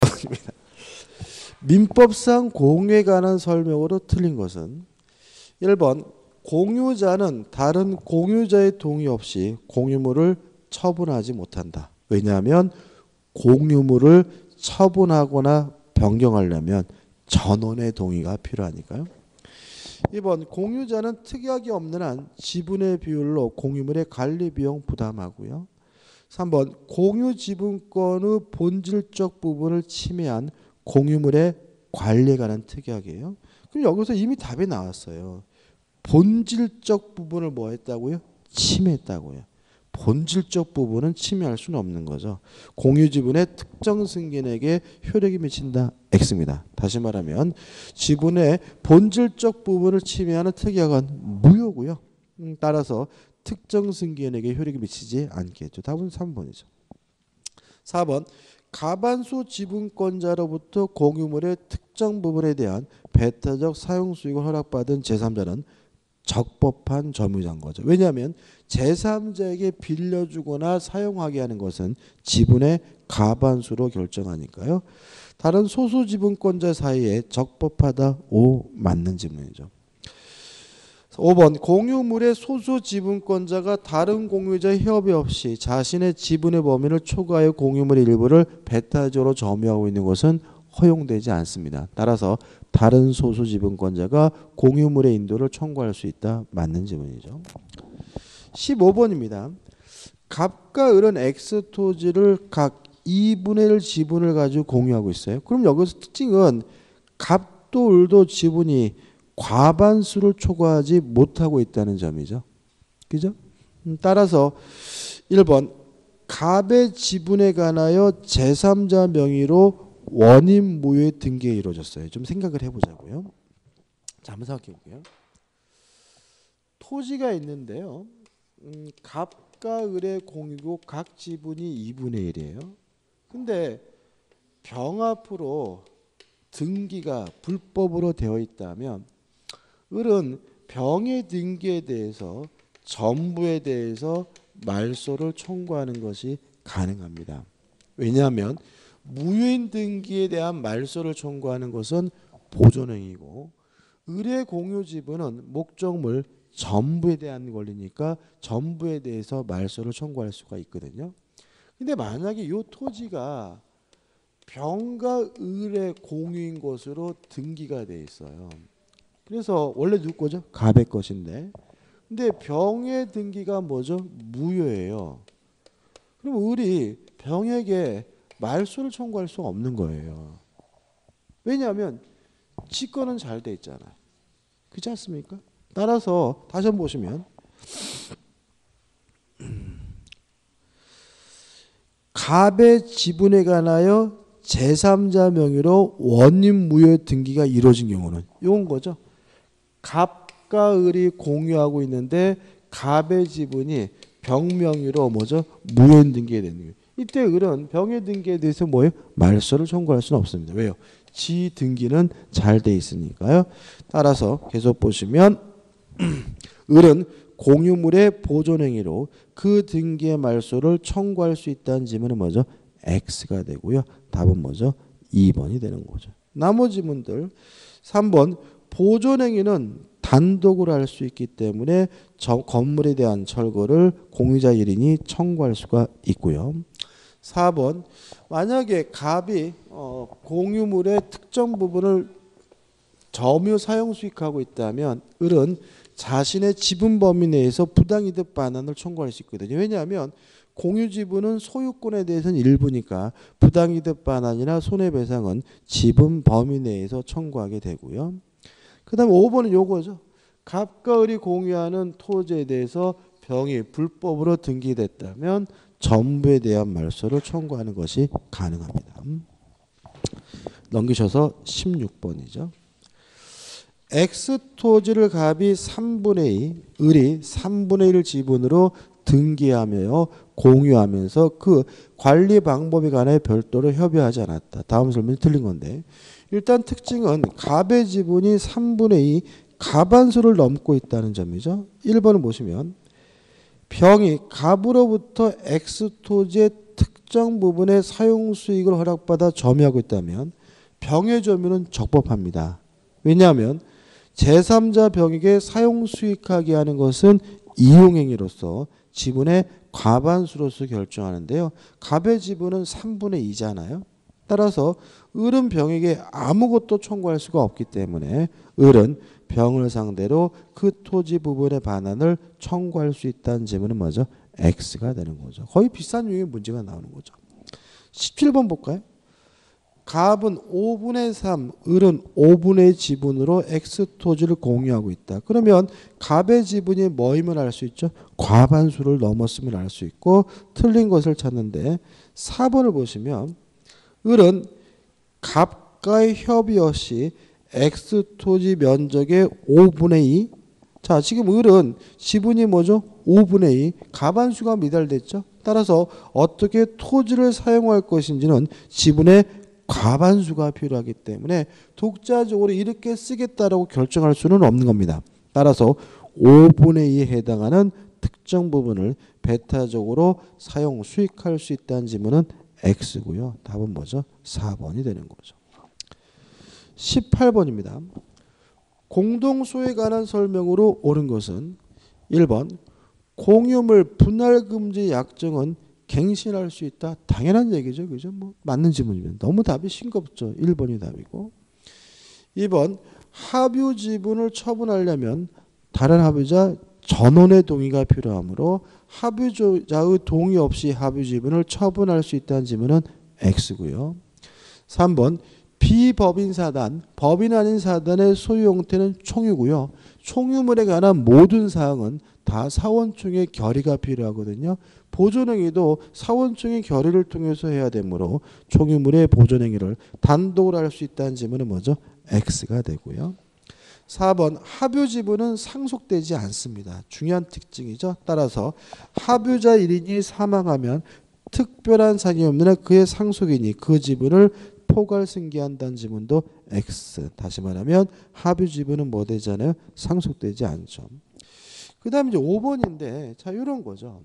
민법상 공유에 관한 설명으로 틀린 것은 1번 공유자는 다른 공유자의 동의 없이 공유물을 처분하지 못한다. 왜냐하면 공유물을 처분하거나 변경하려면 전원의 동의가 필요하니까요. 2번 공유자는 특약이 없는 한 지분의 비율로 공유물의 관리 비용 부담하고요. 3번 공유 지분권의 본질적 부분을 침해한 공유물의 관리에 관한 특약이에요. 그럼 여기서 이미 답이 나왔어요. 본질적 부분을 뭐 했다고요? 침해했다고요. 본질적 부분은 침해할 수는 없는 거죠. 공유 지분의 특정 승계인에게 효력이 미친다. X입니다. 다시 말하면 지분의 본질적 부분을 침해하는 특약은 무효고요. 따라서 특정 승계인에게 효력이 미치지 않겠죠. 답은 3번이죠. 4번 가반수 지분권자로부터 공유물의 특정 부분에 대한 배타적 사용 수익을 허락받은 제3자는 적법한 점유자인 거죠. 왜냐하면 제3자에게 빌려주거나 사용하게 하는 것은 지분의 가반수로 결정하니까요. 다른 소수 지분권자 사이에 적법하다. O 맞는 질문이죠. 5번 공유물의 소수 지분권자가 다른 공유자의 협의 없이 자신의 지분의 범위를 초과하여 공유물의 일부를 배타적으로 점유하고 있는 것은 허용되지 않습니다. 따라서 다른 소수 지분권자가 공유물의 인도를 청구할 수 있다. 맞는 질문이죠. 15번입니다. 갑과 을은 X 토지를 각 2분의 1 지분을 가지고 공유하고 있어요. 그럼 여기서 특징은 갑도 을도 지분이 과반수를 초과하지 못하고 있다는 점이죠. 그죠? 따라서 1번 갑의 지분에 관하여 제3자 명의로 원인 무효의 등기가 이루어졌어요. 좀 생각을 해보자고요. 자, 한번 생각해 볼게요. 토지가 있는데요. 갑과 을의 공유고 각 지분이 2분의 1이에요. 근데 병합으로 등기가 불법으로 되어 있다면 을은 병의 등기에 대해서 전부에 대해서 말소를 청구하는 것이 가능합니다. 왜냐하면 무효인 등기에 대한 말소를 청구하는 것은 보존행위고 을의 공유 지분은 목적물 전부에 대한 권리니까 전부에 대해서 말소를 청구할 수가 있거든요. 근데 만약에 이 토지가 병과 을의 공유인 것으로 등기가 돼 있어요. 그래서 원래 누구 거죠? 갑의 것인데. 근데 병의 등기가 뭐죠? 무효예요. 그럼 을이 병에게 말소를 청구할 수 없는 거예요. 왜냐하면 지 거는 잘 돼 있잖아요. 그렇지 않습니까? 따라서 다시 한번 보시면 갑의 지분에 관하여 제3자 명의로 원인 무효 등기가 이루어진 경우는 이건 거죠. 갑과 을이 공유하고 있는데 갑의 지분이 병 명의로 뭐죠? 무효인 등기에 되는 거예요. 이때 을은 병의 등기에 대해서 뭐예요? 말소를 청구할 수는 없습니다. 왜요? 지 등기는 잘 돼 있으니까요. 따라서 계속 보시면 을은 공유물의 보존행위로 그 등기의 말소를 청구할 수 있다는 지문은 뭐죠? X가 되고요. 답은 뭐죠? 2번이 되는 거죠. 나머지 문들 3번 보존행위는 단독으로 할 수 있기 때문에 건물에 대한 철거를 공유자 1인이 청구할 수가 있고요. 4번 만약에 갑이 공유물의 특정 부분을 점유 사용 수익하고 있다면 을은 자신의 지분 범위 내에서 부당이득 반환을 청구할 수 있거든요. 왜냐하면 공유 지분은 소유권에 대해서는 일부니까 부당이득 반환이나 손해배상은 지분 범위 내에서 청구하게 되고요. 그 다음에 5번은 요거죠. 갑과 을이 공유하는 토지에 대해서 병이 불법으로 등기됐다면 전부에 대한 말소를 청구하는 것이 가능합니다. 넘기셔서 16번이죠. X 토지를 갑이 3분의 2, 을이 3분의 1 지분으로 등기하며 공유하면서 그 관리 방법에 관해 별도로 협의하지 않았다. 다음 설명이 틀린 건데 일단 특징은 갑의 지분이 3분의 2 가반수를 넘고 있다는 점이죠. 1번을 보시면 병이 갑으로부터 X 토지의 특정 부분의 사용 수익을 허락받아 점유하고 있다면 병의 점유는 적법합니다. 왜냐하면 제3자 병에게 사용 수익하게 하는 것은 이용행위로서 지분의 과반수로서 결정하는데요. 갑의 지분은 3분의 2잖아요. 따라서 을은 병에게 아무것도 청구할 수가 없기 때문에 을은 병을 상대로 그 토지 부분의 반환을 청구할 수 있다는 지문은 뭐죠? X가 되는 거죠. 거의 비슷한 유형의 문제가 나오는 거죠. 17번 볼까요? 갑은 5분의 3, 을은 5분의 지분으로 X 토지를 공유하고 있다. 그러면 갑의 지분이 뭐이면 알 수 있죠? 과반수를 넘었으면 알 수 있고 틀린 것을 찾는데 4번을 보시면 을은 갑과의 협의 없이 X 토지 면적의 5분의 2. 자, 지금 을은 지분이 뭐죠? 5분의 2. 과반수가 미달됐죠. 따라서 어떻게 토지를 사용할 것인지는 지분의 과반수가 필요하기 때문에 독자적으로 이렇게 쓰겠다라고 결정할 수는 없는 겁니다. 따라서 5분의 2에 해당하는 특정 부분을 배타적으로 사용 수익할 수 있다는 지문은 X고요. 답은 뭐죠? 4번이 되는 거죠. 18번입니다. 공동소유에 관한 설명으로 옳은 것은 1번 공유물 분할금지 약정은 갱신할 수 있다. 당연한 얘기죠. 그죠? 뭐 맞는 지문이면 너무 답이 싱겁죠. 1번이 답이고 2번 합유 지분을 처분하려면 다른 합유자 전원의 동의가 필요하므로 합유자의 동의 없이 합유 지분을 처분할 수 있다는 지문은 X고요. 3번 비법인 사단, 법인 아닌 사단의 소유 형태는 총유고요. 총유물에 관한 모든 사항은 다 사원총의 결의가 필요하거든요. 보존행위도 사원총의 결의를 통해서 해야 되므로 총유물의 보존행위를 단독으로 할 수 있다는 지문은 뭐죠? X가 되고요. 4번 합유 지분은 상속되지 않습니다. 중요한 특징이죠. 따라서 합유자 1인이 사망하면 특별한 사정이 없는 한 그의 상속인이 그 지분을 포괄 승계한다는 지문도 X. 다시 말하면 합유 지분은 뭐 되잖아요? 상속되지 않죠. 그 다음에 이제 5번인데 자 이런 거죠.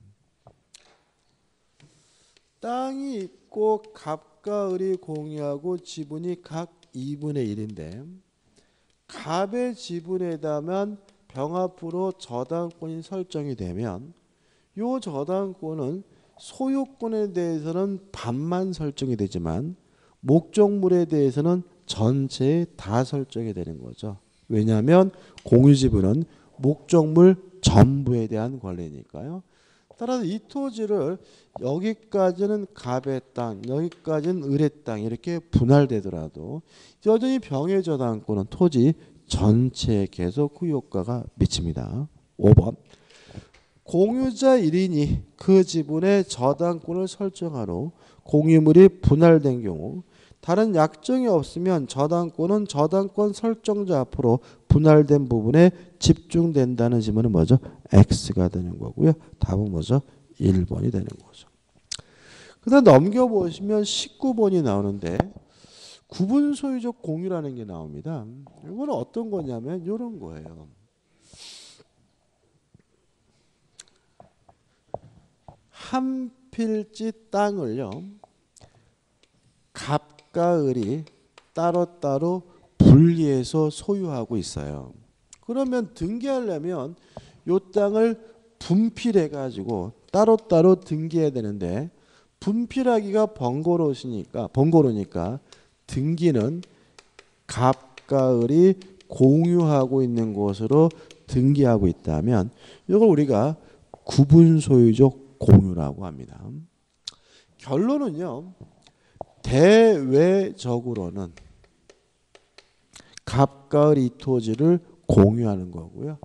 땅이 있고 갑과 을이 공유하고 지분이 각 2분의 1인데 갑의 지분에다만 병 앞으로 저당권이 설정이 되면 이 저당권은 소유권에 대해서는 반만 설정이 되지만 목적물에 대해서는 전체에 다 설정이 되는 거죠. 왜냐하면 공유지분은 목적물 전부에 대한 권리니까요. 따라서 이 토지를 여기까지는 갑의 땅, 여기까지는 을의 땅 이렇게 분할되더라도 여전히 병의 저당권은 토지 전체에 계속 그 효과가 미칩니다. 5번 공유자 1인이 그 지분의 저당권을 설정한 후 공유물이 분할된 경우 다른 약정이 없으면 저당권은 저당권 설정자 앞으로 분할된 부분에 집중된다는 지문은 뭐죠? X가 되는 거고요. 답은 뭐죠? 1번이 되는 거죠. 그 다음 넘겨보시면 19번이 나오는데 구분 소유적 공유라는 게 나옵니다. 이거는 어떤 거냐면 이런 거예요. 한 필지 땅을요. 갑과 을이 따로따로 분리해서 소유하고 있어요. 그러면 등기하려면 이 땅을 분필해 가지고 따로따로 등기해야 되는데 분필하기가 번거로우니까 등기는 갑과 을이 공유하고 있는 곳으로 등기하고 있다면 이걸 우리가 구분 소유적 공유라고 합니다. 결론은요. 대외적으로는 갑과 을 이 토지를 공유하는 거고요.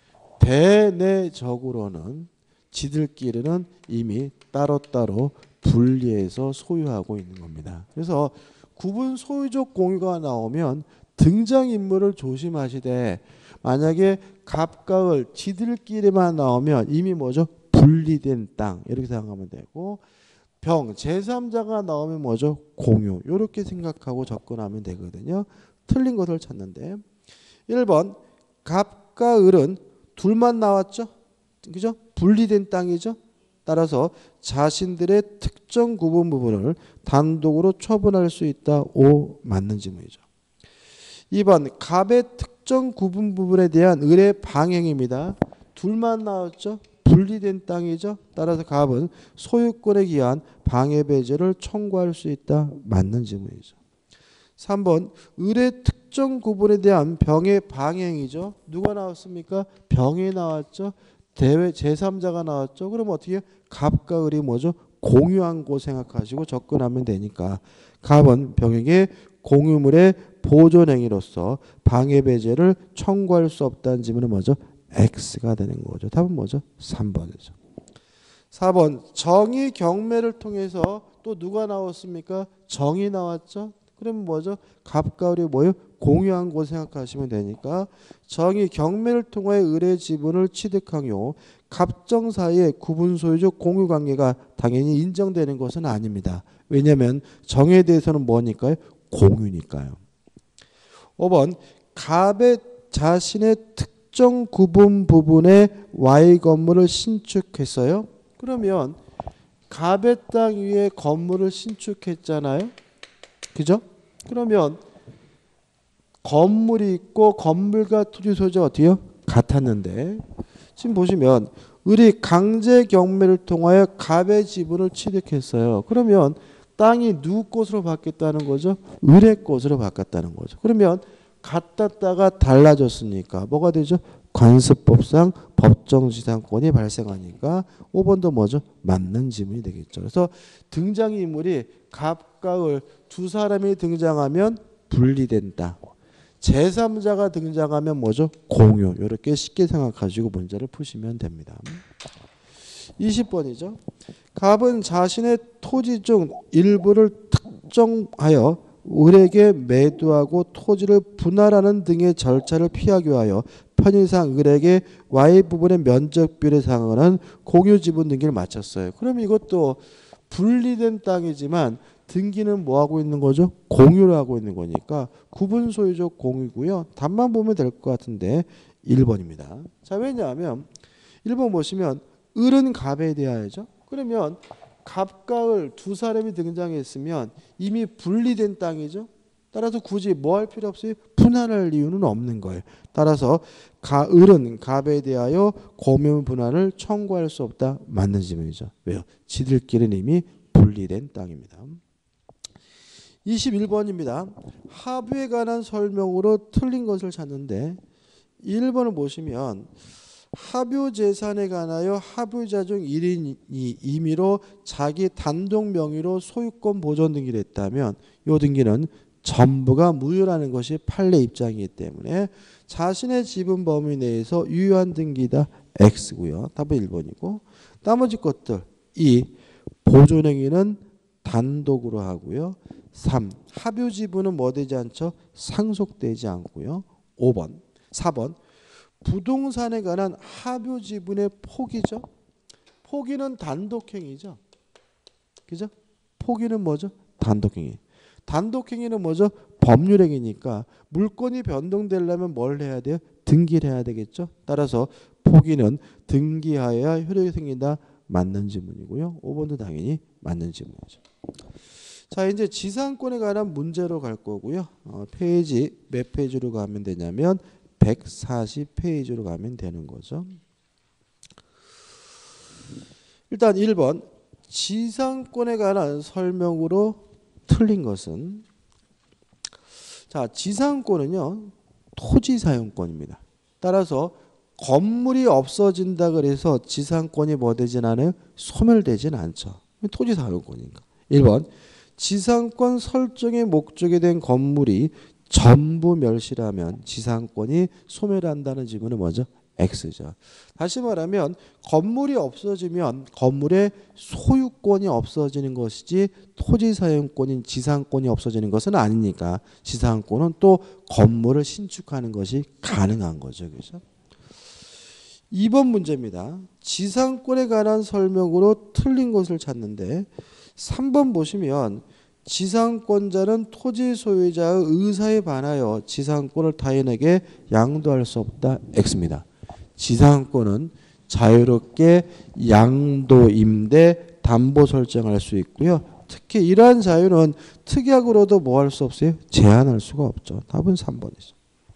대내적으로는 지들끼리는 이미 따로따로 분리해서 소유하고 있는 겁니다. 그래서 구분 소유적 공유가 나오면 등장인물을 조심하시되 만약에 갑과 을 지들끼리만 나오면 이미 뭐죠? 분리된 땅 이렇게 생각하면 되고 병, 제3자가 나오면 뭐죠? 공유. 이렇게 생각하고 접근하면 되거든요. 틀린 것을 찾는데 1번 갑과 을은 둘만 나왔죠? 그죠? 분리된 땅이죠? 따라서 자신들의 특정 구분 부분을 단독으로 처분할 수 있다. O 맞는 지문이죠. 2번 갑의 특정 구분 부분에 대한 을의 방행입니다. 둘만 나왔죠. 분리된 땅이죠. 따라서 갑은 소유권에 기한 방해 배제를 청구할 수 있다. 맞는 지문이죠. 3번 을의 특정 구분에 대한 병의 방행이죠. 누가 나왔습니까? 병이 나왔죠. 대외 제3자가 나왔죠. 그럼 어떻게 해요? 갑과 을이 뭐죠? 공유한 거 생각하시고 접근하면 되니까 갑은 병에게 공유물의 보존행위로서 방해 배제를 청구할 수 없다는 지문은 뭐죠? X가 되는 거죠. 답은 뭐죠? 3번이죠. 4번 정의 경매를 통해서 또 누가 나왔습니까? 정이 나왔죠. 그러면 뭐죠? 갑과 을이 뭐예요? 공유한 거 생각하시면 되니까 정의 경매를 통해 을의 지분을 취득하요. 갑정 사이의 구분 소유적 공유 관계가 당연히 인정되는 것은 아닙니다. 왜냐하면 정에 대해서는 뭐니까요? 공유니까요. 5번 갑의 자신의 특정 구분 부분에 Y 건물을 신축했어요. 그러면 갑의 땅 위에 건물을 신축했잖아요. 그죠? 그러면 건물이 있고 건물과 토지 소유자가 어때요? 같았는데 지금 보시면 을이 강제 경매를 통하여 갑의 지분을 취득했어요. 그러면 땅이 누구 것으로 바뀌었다는 거죠? 을의 것으로 바뀌었다는 거죠. 그러면 같았다가 달라졌으니까 뭐가 되죠? 관습법상 법정지상권이 발생하니까 5번도 뭐죠? 맞는 지문이 되겠죠. 그래서 등장인물이 갑과 을 두 사람이 등장하면 분리된다. 제3자가 등장하면 뭐죠? 공유. 이렇게 쉽게 생각하시고 문제를 푸시면 됩니다. 20번이죠. 갑은 자신의 토지 중 일부를 특정하여 을에게 매도하고 토지를 분할하는 등의 절차를 피하기 위하여 편의상 을에게 Y 부분의 면적 비율에 상응하는 공유 지분 등기를 마쳤어요. 그럼 이것도 분리된 땅이지만 등기는 뭐 하고 있는 거죠? 공유를 하고 있는 거니까 구분 소유적 공유고요. 답만 보면 될 것 같은데 1번입니다. 자, 왜냐하면 1번 보시면 을은 갑에 대하여죠. 그러면 갑과 을 두 사람이 등장했으면 이미 분리된 땅이죠. 따라서 굳이 뭐 할 필요 없어요? 분할할 이유는 없는 거예요. 따라서 을은 갑에 대하여 공유 분할을 청구할 수 없다. 맞는 지문이죠. 왜요? 지들끼리는 이미 분리된 땅입니다. 21번입니다. 합유에 관한 설명으로 틀린 것을 찾는데 1번을 보시면 합유 재산에 관하여 합유자 중 1인이 임의로 자기 단독 명의로 소유권 보존 등기를 했다면 이 등기는 전부가 무효라는 것이 판례 입장이기 때문에 자신의 지분 범위 내에서 유효한 등기다. X고요. 답은 1번이고 나머지 것들 2. 보존행위는 단독으로 하고요. 3. 합유 지분은 뭐 되지 않죠? 상속되지 않고요. 5번 4번 부동산에 관한 합유 지분의 포기죠. 포기는 단독행위죠. 그죠? 포기는 뭐죠? 단독행위. 단독행위는 뭐죠? 법률행위니까 물건이 변동되려면 뭘 해야 돼요? 등기를 해야 되겠죠. 따라서 포기는 등기하여야 효력이 생긴다. 맞는 지문이고요. 5번도 당연히 맞는 지문이죠. 자, 이제 지상권에 관한 문제로 갈 거고요. 페이지 몇 페이지로 가면 되냐면 140페이지로 가면 되는 거죠. 일단 1번 지상권에 관한 설명으로 틀린 것은 자, 지상권은요. 토지 사용권입니다. 따라서 건물이 없어진다 그래서 지상권이 뭐 되진 않아요? 소멸되진 않죠. 토지 사용권이니까. 1번 지상권 설정의 목적이 된 건물이 전부 멸실하면 지상권이 소멸한다는 지문은 뭐죠? X죠. 다시 말하면 건물이 없어지면 건물의 소유권이 없어지는 것이지 토지 사용권인 지상권이 없어지는 것은 아니니까 지상권은 또 건물을 신축하는 것이 가능한 거죠. 그죠? 2번 문제입니다. 지상권에 관한 설명으로 틀린 것을 찾는데 3번 보시면 지상권자는 토지 소유자의 의사에 반하여 지상권을 타인에게 양도할 수 없다. X입니다. 지상권은 자유롭게 양도, 임대, 담보 설정할 수 있고요. 특히 이러한 자유는 특약으로도 뭐 할 수 없어요? 제한할 수가 없죠. 답은 3번이죠.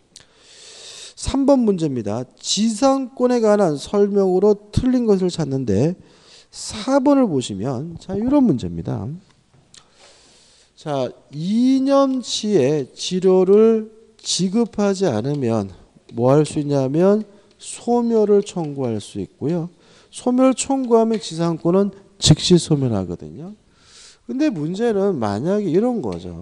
3번 문제입니다. 지상권에 관한 설명으로 틀린 것을 찾는데 4번을 보시면 자 이런 문제입니다. 자 2년치의 치료를 지급하지 않으면 뭐 할 수 있냐면 소멸을 청구할 수 있고요. 소멸 청구하면 지상권은 즉시 소멸하거든요. 근데 문제는 만약에 이런 거죠.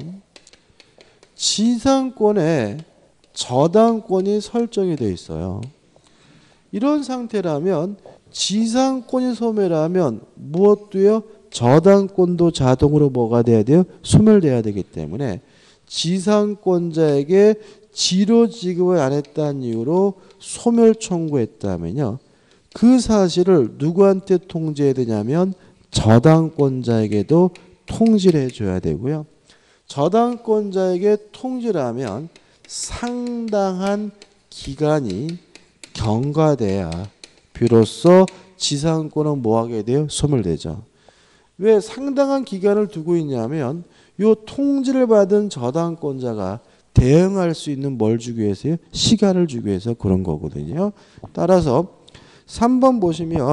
지상권에 저당권이 설정이 되어 있어요. 이런 상태라면 지상권이 소멸하면 무엇도요? 저당권도 자동으로 뭐가 돼야 돼요? 소멸돼야 되기 때문에 지상권자에게 치료 지급을 안 했다는 이유로 소멸 청구했다면요. 그 사실을 누구한테 통지해야 되냐면 저당권자에게도 통지를 해줘야 되고요. 저당권자에게 통지를 하면 상당한 기간이 경과돼야 비로소 지상권은 뭐하게 돼요? 소멸되죠. 왜 상당한 기간을 두고 있냐면 요 통지를 받은 저당권자가 대응할 수 있는 뭘 주기 위해서요? 시간을 주기 위해서 그런 거거든요. 따라서 4번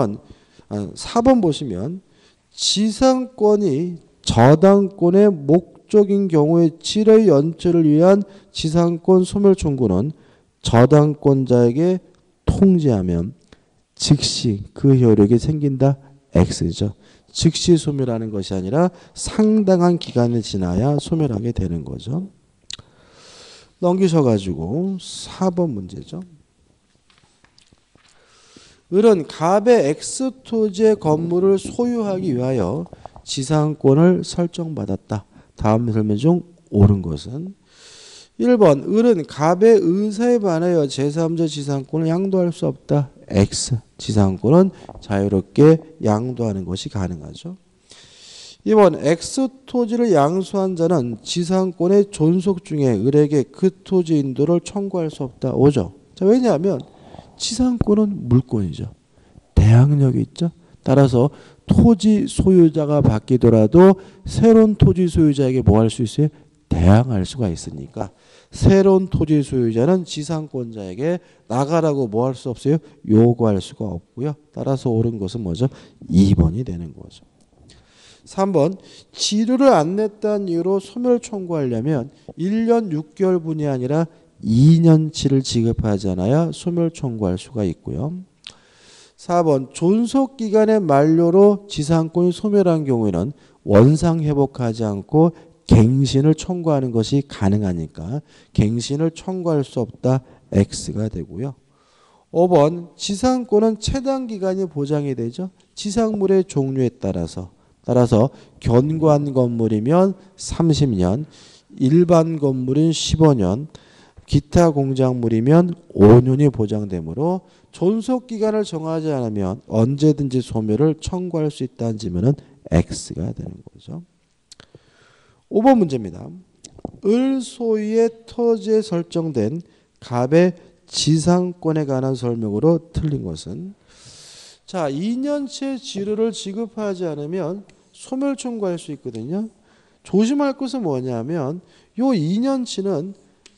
보시면 지상권이 저당권의 목적인 경우에 치료 연체를 위한 지상권 소멸 청구는 저당권자에게 통지하면 즉시 그 효력이 생긴다. X죠. 즉시 소멸하는 것이 아니라 상당한 기간이 지나야 소멸하게 되는 거죠. 넘기셔가지고 4번 문제죠. 을은 갑의 X토지의 건물을 소유하기 위하여 지상권을 설정받았다. 다음 설명 중 옳은 것은 1번 을은 갑의 의사에 반하여 제3자 지상권을 양도할 수 없다. X. 지상권은 자유롭게 양도하는 것이 가능하죠. 2번 X토지를 양수한 자는 지상권의 존속 중에 을에게 그 토지 인도를 청구할 수 없다. 5죠. 자, 왜냐하면 지상권은 물권이죠. 대항력이 있죠. 따라서 토지 소유자가 바뀌더라도 새로운 토지 소유자에게 뭐 할 수 있어요? 대항할 수가 있으니까 새로운 토지 소유자는 지상권자에게 나가라고 뭐 할 수 없어요? 요구할 수가 없고요. 따라서 옳은 것은 뭐죠? 2번이 되는 거죠. 3번 치료를 안 냈다는 이유로 소멸 청구하려면 1년 6개월분이 아니라 2년치를 지급하잖아요. 소멸 청구할 수가 있고요. 4번 존속기간의 만료로 지상권이 소멸한 경우에는 원상 회복하지 않고 갱신을 청구하는 것이 가능하니까 갱신을 청구할 수 없다. X가 되고요. 5번 지상권은 최단기간이 보장이 되죠. 지상물의 종류에 따라서 견고한 건물이면 30년, 일반 건물인 15년, 기타 공작물이면 5년이 보장되므로 존속기간을 정하지 않으면 언제든지 소멸을 청구할 수 있다는 지문은 X가 되는 거죠. 5번 문제입니다. 을 소유의 토지에 설정된 갑의 지상권에 관한 설명으로 틀린 것은 자 2년치의 지료를 지급하지 않으면 소멸 청구할 수 있거든요. 조심할 것은 뭐냐면 요 2년치는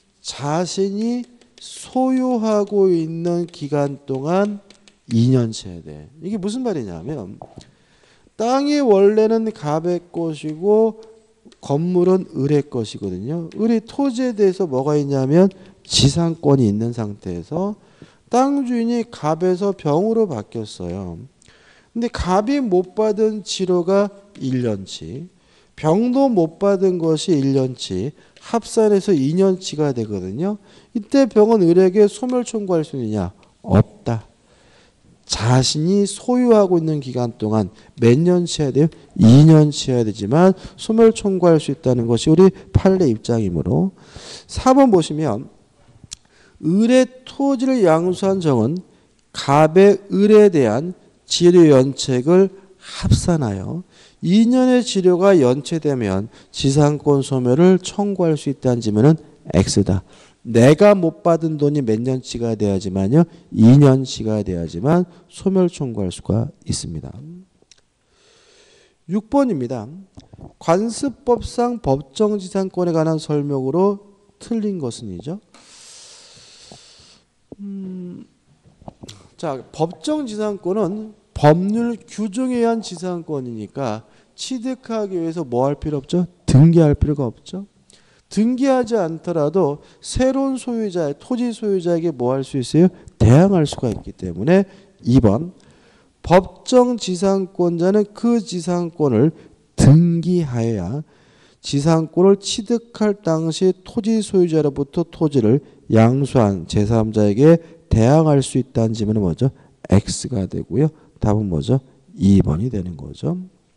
자신이 소유하고 있는 기간 동안 2년치여야 돼. 이게 무슨 말이냐면 땅이 원래는 갑의 것이고 건물은 을의 것이거든요. 을이 토지에 대해서 뭐가 있냐면 지상권이 있는 상태에서 땅 주인이 갑에서 병으로 바뀌었어요. 근데 갑이 못 받은 치료가 1년치, 병도 못 받은 것이 1년치, 합산해서 2년치가 되거든요. 이때 병은 을에게 소멸 청구할 수 있느냐? 없다. 자신이 소유하고 있는 기간 동안 몇 년치 해야 돼요? 2년치 해야 되지만 소멸 청구할 수 있다는 것이 우리 판례 입장이므로 4번 보시면 을의 토지를 양수한 정은 갑의 을에 대한 지료 연책을 합산하여 2년의 지료가 연체되면 지상권 소멸을 청구할 수 있다는 지면은 X다. 내가 못 받은 돈이 몇 년치가 돼야지만요. 2년치가 돼야지만 소멸 청구할 수가 있습니다. 6번입니다. 관습법상 법정지상권에 관한 설명으로 틀린 것은이죠. 자, 법정지상권은 법률 규정에 의한 지상권이니까 취득하기 위해서 뭐 할 필요 없죠? 등기할 필요가 없죠. 등기하지 않더라도 새로운 소유자, 토지 소유자에게 뭐 할 수 있어요? 대항할 수가 있기 때문에 2번 법정지상권자는 그 지상권을 등기하여야 지상권을 취득할 당시 토지 소유자로부터 토지를 양수한 제3자에게 대항할 수 있다는 지문은 뭐죠? X가 되고요. 답은 뭐죠? 2번이 되는 거죠.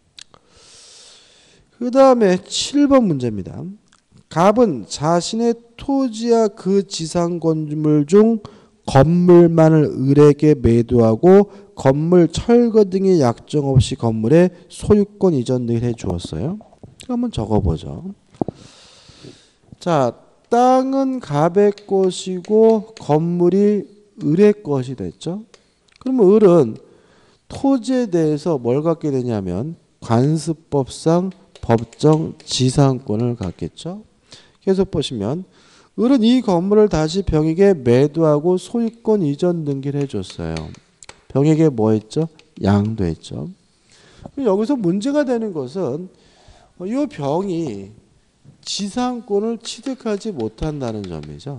그 다음에 7번 문제입니다. 갑은 자신의 토지와 그 지상건물 중 건물만을 을에게 매도하고 건물 철거 등의 약정 없이 건물의 소유권 이전 등을 해 주었어요. 한번 적어보죠. 자, 땅은 갑의 것이고 건물이 을의 것이 됐죠. 그러면 을은 토지에 대해서 뭘 갖게 되냐면 관습법상 법정 지상권을 갖겠죠. 계속 보시면 을은 이 건물을 다시 병에게 매도하고 소유권 이전 등기를 해줬어요. 병에게 뭐 했죠? 양도했죠. 여기서 문제가 되는 것은 이 병이 지상권을 취득하지 못한다는 점이죠.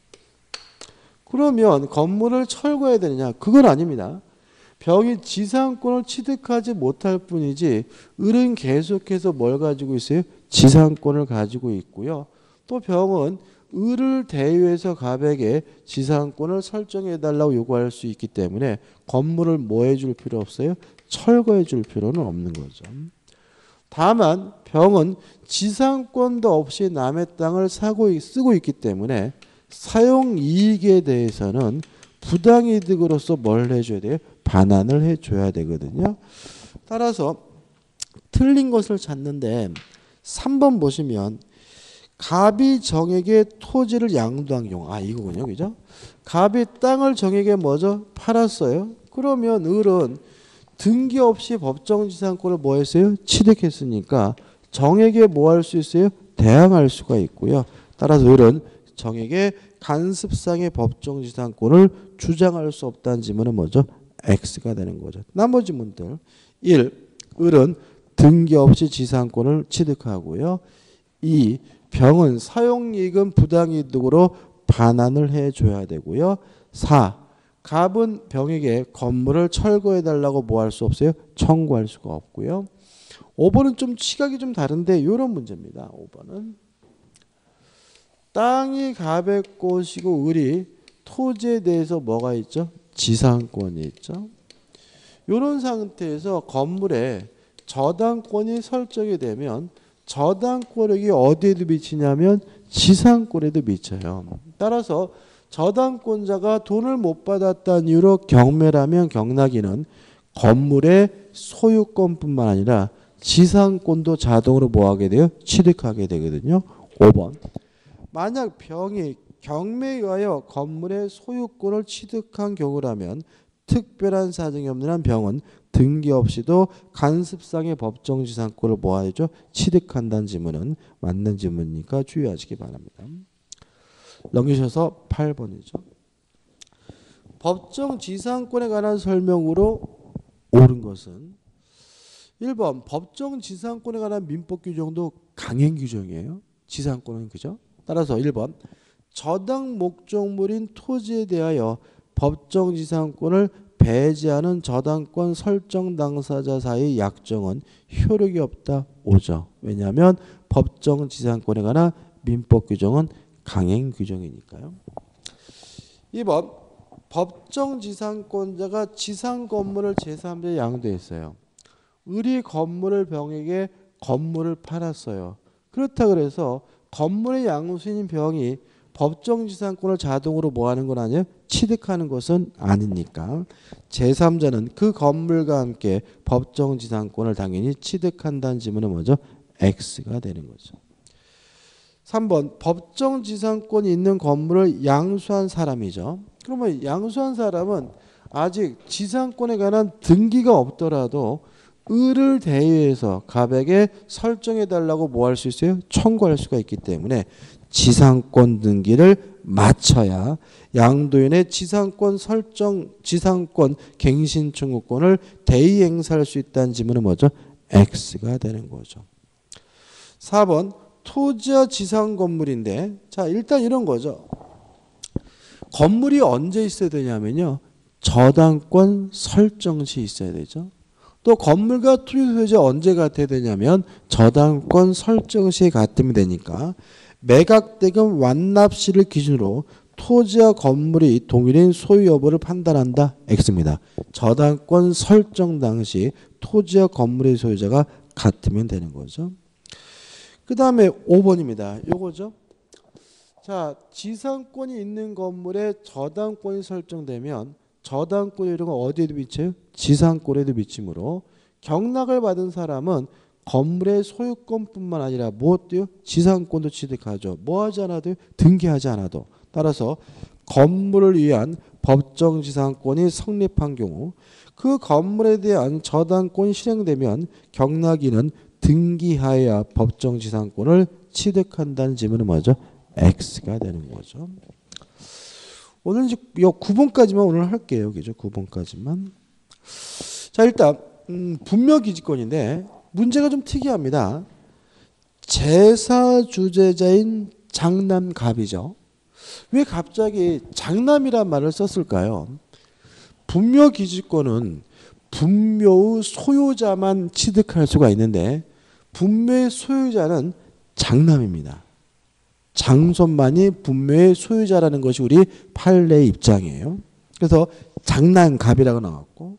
그러면 건물을 철거해야 되느냐? 그건 아닙니다. 병이 지상권을 취득하지 못할 뿐이지 을은 계속해서 뭘 가지고 있어요? 지상권을 가지고 있고요. 또 병은 을을 대유해서 갑에게 지상권을 설정해달라고 요구할 수 있기 때문에 건물을 뭐 해줄 필요 없어요? 철거해 줄 필요는 없는 거죠. 다만 병은 지상권도 없이 남의 땅을 쓰고 있기 때문에 사용이익에 대해서는 부당이득으로서 뭘 해줘야 돼요? 반환을 해줘야 되거든요. 따라서 틀린 것을 찾는데 3번 보시면 갑이 정에게 토지를 양도한 경우, 이거군요, 그죠? 갑이 땅을 정에게 뭐죠? 팔았어요. 그러면 을은 등기 없이 법정지상권을 뭐 했어요? 취득했으니까 정에게 뭐 할 수 있어요? 대항할 수가 있고요. 따라서 을은 정에게 간습상의 법정지상권을 주장할 수 없다는 지문은 뭐죠? X가 되는 거죠. 나머지 문들 1. 을은 등기 없이 지상권을 취득하고요. 2. 병은 사용이익은 부당이득으로 반환을 해줘야 되고요. 4. 갑은 병에게 건물을 철거해달라고 뭐 할 수 없어요? 청구할 수가 없고요. 5번은 좀 시각이 좀 다른데 이런 문제입니다. 5번은 땅이 갑의 것이고 을이 토지에 대해서 뭐가 있죠? 지상권이 있죠. 이런 상태에서 건물에 저당권이 설정이 되면 저당권이 어디에도 미치냐면 지상권에도 미쳐요. 따라서 저당권자가 돈을 못 받았다는 이유로 경매라면 경락인은 건물의 소유권뿐만 아니라 지상권도 자동으로 뭐하게 돼요? 취득하게 되거든요. 5번. 만약 병이 경매에 의하여 건물의 소유권을 취득한 경우라면 특별한 사정이 없는 한 병은 등기 없이도 간습상의 법정지상권을 뭐하죠? 취득한다는 지문은 맞는 지문이니까 주의하시기 바랍니다. 넘기셔서 8번이죠. 법정지상권에 관한 설명으로 옳은 것은 1번 법정지상권에 관한 민법 규정도 강행 규정이에요. 지상권은 그죠? 따라서 1번 저당 목적물인 토지에 대하여 법정지상권을 배제하는 저당권 설정 당사자 사이의 약정은 효력이 없다. 5죠. 왜냐하면 법정지상권에 관한 민법 규정은 강행 규정이니까요. 2번 법정지상권자가 지상건물을 제3자에 양도했어요. 을이 건물을 병에게 건물을 팔았어요. 그렇다 그래서 건물의 양수인 병이 법정지상권을 자동으로 뭐하는 건 아니에요? 취득하는 것은 아니니까 제3자는 그 건물과 함께 법정지상권을 당연히 취득한다는 지문은 뭐죠? X가 되는 거죠. 3번 법정 지상권이 있는 건물을 양수한 사람이죠. 그러면 양수한 사람은 아직 지상권에 관한 등기가 없더라도 을을 대여해서 갑에게 설정해 달라고 뭐 할 수 있어요? 청구할 수가 있기 때문에 지상권 등기를 마쳐야 양도인의 지상권 설정, 지상권 갱신 청구권을 대의 행사할 수 있다는 지문은 뭐죠? X가 되는 거죠. 4번 토지와 지상 건물인데, 자 일단 이런 거죠. 건물이 언제 있어야 되냐면요, 저당권 설정 시 있어야 되죠. 또 건물과 토지 소유자 언제 같아야 되냐면 저당권 설정 시에 같으면 되니까 매각대금 완납 시를 기준으로 토지와 건물이 동일인 소유 여부를 판단한다. X입니다. 저당권 설정 당시 토지와 건물의 소유자가 같으면 되는 거죠. 그 다음에 5번입니다. 요거죠. 자, 지상권이 있는 건물에 저당권이 설정되면 저당권이 이런 건 어디에도 미쳐요? 지상권에도 미치므로 경락을 받은 사람은 건물의 소유권뿐만 아니라 무엇도요? 지상권도 취득하죠. 뭐 하지 않아도 등기하지 않아도. 따라서 건물을 위한 법정 지상권이 성립한 경우 그 건물에 대한 저당권이 실행되면 경락인은 등기하여야 법정 지상권을 취득한다는 지문은 뭐죠? X가 되는 거죠. 오늘 이제 9번까지만 오늘 할게요. 그죠? 9번까지만. 자, 일단 분묘기지권인데 문제가 좀 특이합니다. 제사 주재자인 장남갑이죠. 왜 갑자기 장남이란 말을 썼을까요? 분묘기지권은 분묘의 소유자만 취득할 수가 있는데 분묘의 소유자는 장남입니다. 장손만이 분묘의 소유자라는 것이 우리 판례의 입장이에요. 그래서 장남갑이라고 나왔고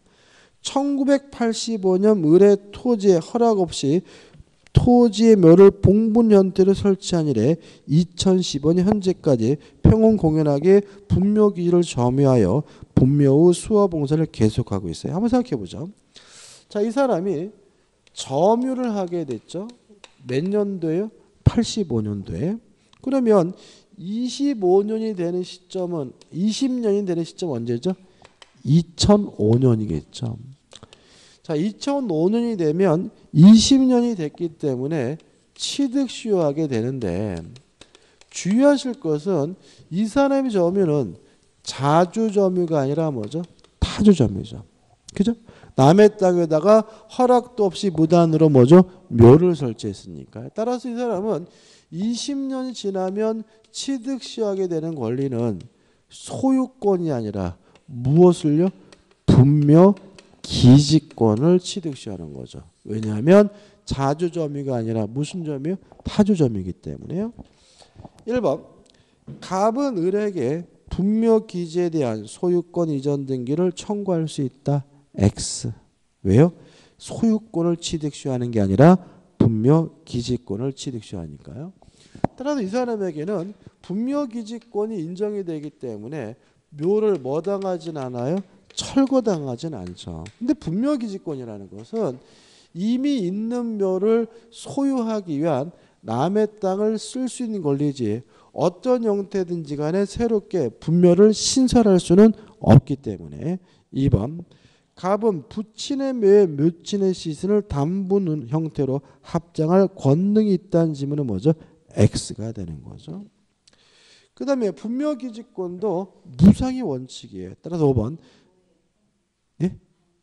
1985년 을의 토지에 허락 없이 토지의 묘를 봉분 형태로 설치한 이래 2015년 현재까지 평온공연하게 분묘기지를 점유하여 분묘의 수호봉사를 계속하고 있어요. 한번 생각해 보죠. 자, 이 사람이 점유를 하게 됐죠. 몇 년도에요? 85년도에. 그러면 25년이 되는 시점은 20년이 되는 시점 언제죠? 2005년이겠죠. 자, 2005년이 되면 20년이 됐기 때문에 취득 시효하게 되는데 주의하실 것은 이 사람이 점유는 자주 점유가 아니라 뭐죠? 타주 점유죠. 그죠? 남의 땅에다가 허락도 없이 무단으로 뭐죠? 묘를 설치했으니까. 따라서 이 사람은 20년이 지나면 취득 시효하게 되는 권리는 소유권이 아니라 무엇을요? 분묘 기지권을 취득 시효하는 거죠. 왜냐하면 자주 점유가 아니라 무슨 점유요? 타주 점유이기 때문에요. 1번 갑은 을에게 분묘 기지에 대한 소유권 이전 등기를 청구할 수 있다. X. 왜요? 소유권을 취득 시효하는 게 아니라 분묘 기지권을 취득 시효하니까요. 따라서 이 사람에게는 분묘 기지권이 인정이 되기 때문에 묘를 뭐 당하진 않아요? 철거당하진 않죠. 근데 분묘 기지권이라는 것은 이미 있는 묘를 소유하기 위한 남의 땅을 쓸 수 있는 권리지 어떤 형태든지 간에 새롭게 분묘를 신설할 수는 없기 때문에 2번 갑은 부친의 묘에 묘친의 시신을 담분 형태로 합장할 권능이 있다는 지문은 뭐죠? X가 되는 거죠. 그 다음에 분묘기지권도 무상의 원칙이에요. 따라서 5번 예?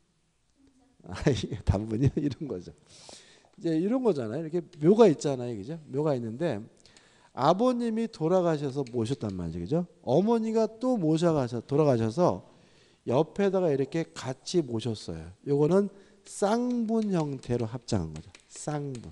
단분이요? 이런 거죠. 이제 이런 거잖아요. 이렇게 묘가 있잖아요. 그죠? 묘가 있는데 아버님이 돌아가셔서 모셨단 말이죠. 그죠? 어머니가 또 돌아가셔서 옆에다가 이렇게 같이 모셨어요. 요거는 쌍분 형태로 합장한 거죠. 쌍분.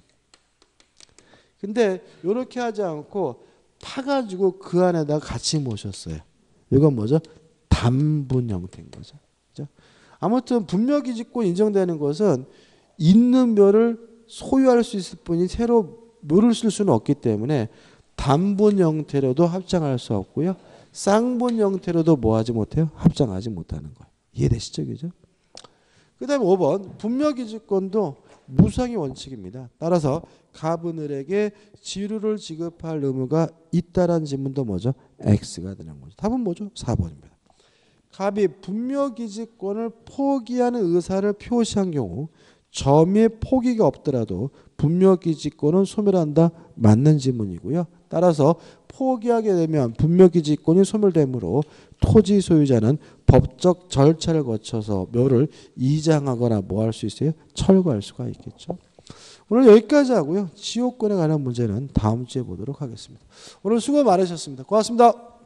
근데 이렇게 하지 않고 파가지고 그 안에다가 같이 모셨어요. 이건 뭐죠? 단분 형태인 거죠. 그죠? 아무튼 분묘기지권 인정되는 것은 있는 묘를 소유할 수 있을 뿐이 새로 묘를 쓸 수는 없기 때문에 단분 형태로도 합장할 수 없고요. 쌍분 형태로도 뭐하지 못해요? 합장하지 못하는 거예요. 이해되시죠? 그죠? 그 다음에 5번 분묘기지권도 무상의 원칙입니다. 따라서 갑은을에게 지루를 지급할 의무가 있다라는 지문도 뭐죠? X가 되는 거죠. 답은 뭐죠? 4번입니다. 갑이 분묘기지권을 포기하는 의사를 표시한 경우 점유의 포기가 없더라도 분묘기지권은 소멸한다. 맞는 지문이고요. 따라서 포기하게 되면 분묘기지권이 소멸되므로 토지 소유자는 법적 절차를 거쳐서 묘를 이장하거나 뭐 할 수 있어요? 철거할 수가 있겠죠. 오늘 여기까지 하고요. 지역권에 관한 문제는 다음 주에 보도록 하겠습니다. 오늘 수고 많으셨습니다. 고맙습니다.